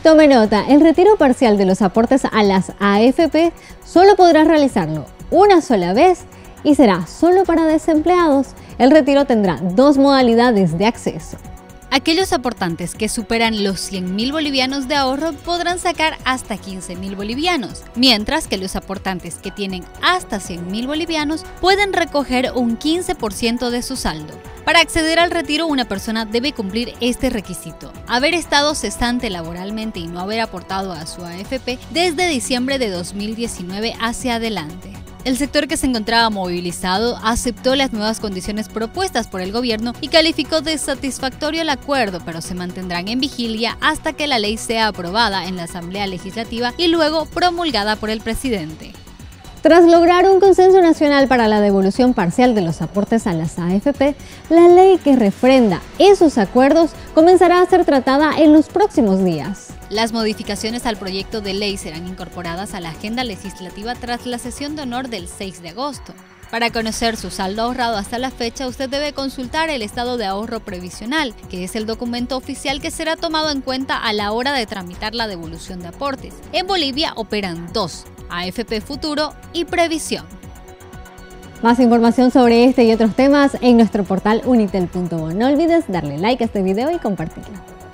Tome nota, el retiro parcial de los aportes a las AFP solo podrás realizarlo una sola vez y será solo para desempleados. El retiro tendrá dos modalidades de acceso. Aquellos aportantes que superan los 100.000 bolivianos de ahorro podrán sacar hasta 15.000 bolivianos, mientras que los aportantes que tienen hasta 100.000 bolivianos pueden recoger un 15% de su saldo. Para acceder al retiro, una persona debe cumplir este requisito: haber estado cesante laboralmente y no haber aportado a su AFP desde diciembre de 2019 hacia adelante. El sector que se encontraba movilizado aceptó las nuevas condiciones propuestas por el gobierno y calificó de satisfactorio el acuerdo, pero se mantendrán en vigilia hasta que la ley sea aprobada en la Asamblea Legislativa y luego promulgada por el presidente. Tras lograr un consenso nacional para la devolución parcial de los aportes a las AFP, la ley que refrenda esos acuerdos comenzará a ser tratada en los próximos días. Las modificaciones al proyecto de ley serán incorporadas a la agenda legislativa tras la sesión de honor del 6 de agosto. Para conocer su saldo ahorrado hasta la fecha, usted debe consultar el estado de ahorro previsional, que es el documento oficial que será tomado en cuenta a la hora de tramitar la devolución de aportes. En Bolivia operan dos: AFP Futuro y Previsión. Más información sobre este y otros temas en nuestro portal unitel.bo. No olvides darle like a este video y compartirlo.